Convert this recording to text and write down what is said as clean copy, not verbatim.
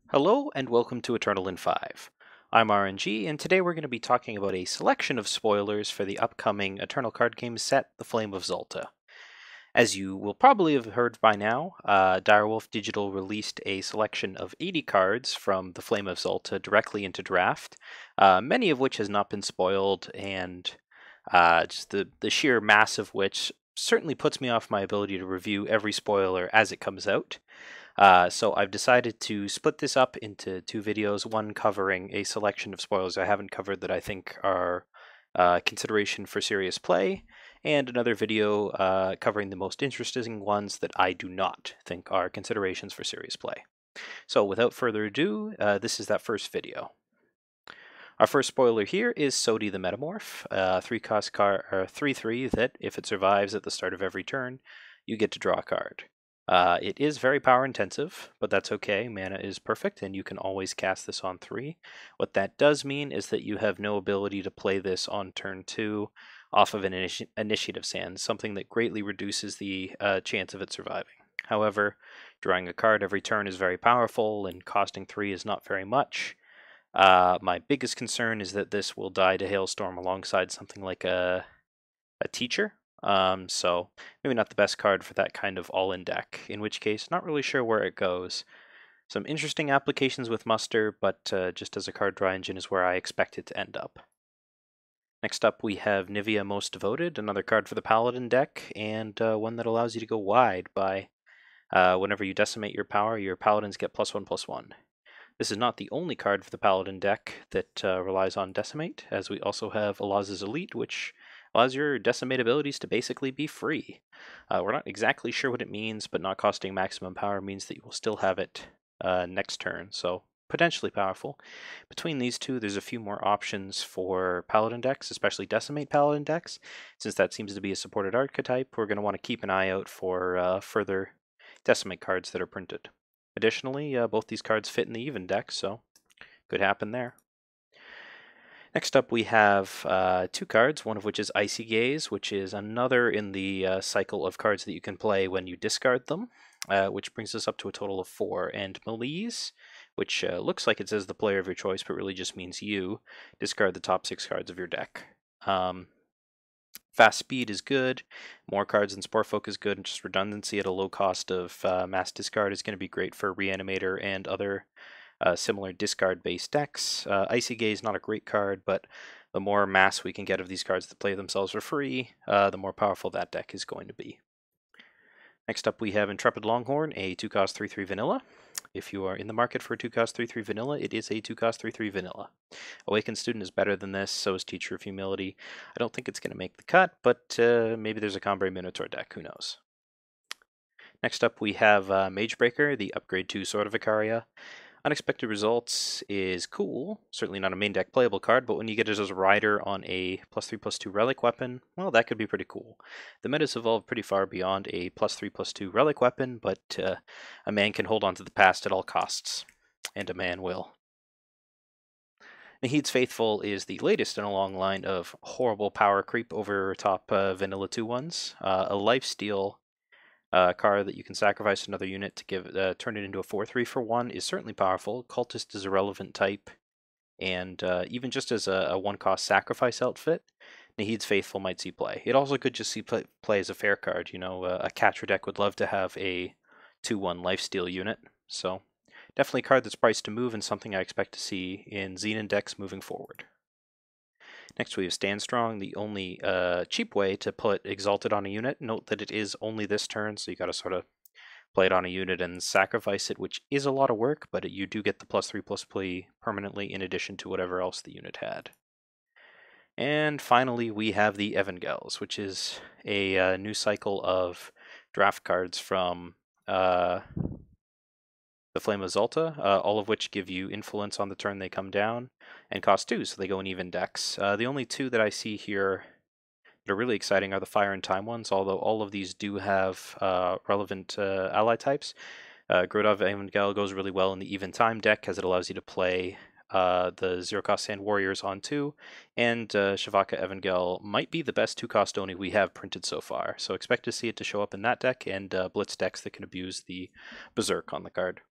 Hello and welcome to Eternal in 5. I'm aReNGee, and today we're going to be talking about a selection of spoilers for the upcoming Eternal card game set, The Flame of Zolta. As you will probably have heard by now, Direwolf Digital released a selection of 80 cards from The Flame of Zolta directly into draft, many of which has not been spoiled, and just the sheer mass of which certainly puts me off my ability to review every spoiler as it comes out. So I've decided to split this up into two videos, one covering a selection of spoilers I haven't covered that I think are consideration for serious play, and another video covering the most interesting ones that I do not think are considerations for serious play. So without further ado, this is that first video. Our first spoiler here is Sodi the Metamorph, 3-cost card, or 3/3 that, if it survives at the start of every turn, you get to draw a card. It is very power intensive, but that's okay. Mana is perfect, and you can always cast this on 3. What that does mean is that you have no ability to play this on turn 2 off of an initiative sand, something that greatly reduces the chance of it surviving. However, drawing a card every turn is very powerful, and costing 3 is not very much. My biggest concern is that this will die to Hailstorm alongside something like a Teacher. So maybe not the best card for that kind of all-in deck, in which case not really sure where it goes. Some interesting applications with Muster, but just as a card draw engine is where I expect it to end up. Next up we have Nivea Most Devoted, another card for the Paladin deck, and one that allows you to go wide by whenever you decimate your power, your Paladins get +1/+1. This is not the only card for the Paladin deck that relies on Decimate, as we also have Alaz's Elite, which allows your Decimate abilities to basically be free. We're not exactly sure what it means, but not costing maximum power means that you will still have it next turn, so potentially powerful. Between these two, there's a few more options for Paladin decks, especially Decimate Paladin decks. Since that seems to be a supported archetype, we're going to want to keep an eye out for further Decimate cards that are printed. Additionally, both these cards fit in the even deck, so could happen there. Next up we have two cards, one of which is Icy Gaze, which is another in the cycle of cards that you can play when you discard them, which brings us up to a total of 4. And Malaise, which looks like it says the player of your choice, but really just means you discard the top 6 cards of your deck. Fast Speed is good, more cards than Sporefolk is good, and just redundancy at a low cost of mass discard is going to be great for Reanimator and other similar discard-based decks. Icy Gaze, not a great card, but the more mass we can get of these cards that play themselves for free, the more powerful that deck is going to be. Next up we have Intrepid Longhorn, a 2-cost 3/3 vanilla. If you are in the market for a 2-cost 3/3 vanilla, it is a 2-cost 3/3 vanilla. Awakened Student is better than this, so is Teacher of Humility. I don't think it's going to make the cut, but maybe there's a Cambrai Minotaur deck, who knows. Next up we have Magebreaker, the upgrade to Sword of Icaria. Unexpected Results is cool, certainly not a main deck playable card, but when you get it as a rider on a +3/+2 relic weapon, well, that could be pretty cool. The meta's evolved pretty far beyond a +3/+2 relic weapon, but a man can hold on to the past at all costs, and a man will. Nahid's Faithful is the latest in a long line of horrible power creep over top Vanilla 2/1s. A lifesteal card that you can sacrifice another unit to give turn it into a 4/3 for 1 is certainly powerful. Cultist is a relevant type, and even just as a 1-cost sacrifice outfit, Nahid's Faithful might see play. It also could just see play as a fair card. You know, a catcher deck would love to have a 2/1 lifesteal unit, so definitely a card that's priced to move and something I expect to see in Xenon decks moving forward. Next we have Stand Strong, the only cheap way to put Exalted on a unit. Note that it is only this turn, so you gotta sort of play it on a unit and sacrifice it, which is a lot of work, but you do get the +3/+3 permanently in addition to whatever else the unit had. And finally we have the Evangels, which is a new cycle of draft cards from the Flame of Zolta, all of which give you influence on the turn they come down, and cost 2, so they go in even decks. The only two that I see here that are really exciting are the Fire and Time ones, although all of these do have relevant ally types. Grodov Evangel goes really well in the Even Time deck, as it allows you to play the 0-cost Sand Warriors on 2, and Shavaka Evangel might be the best 2-cost Oni we have printed so far, so expect to see it to show up in that deck and Blitz decks that can abuse the Berserk on the card.